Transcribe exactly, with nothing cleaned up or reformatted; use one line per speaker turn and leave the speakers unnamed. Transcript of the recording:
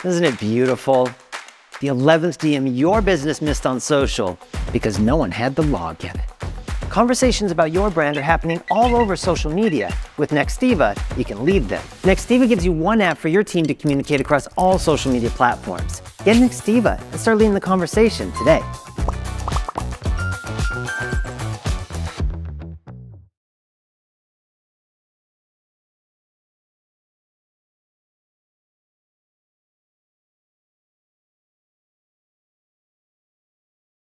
Isn't it beautiful? The eleventh D M your business missed on social because no one had the log yet. Conversations about your brand are happening all over social media. With Nextiva, you can lead them. Nextiva gives you one app for your team to communicate across all social media platforms. Get Nextiva and start leading the conversation today.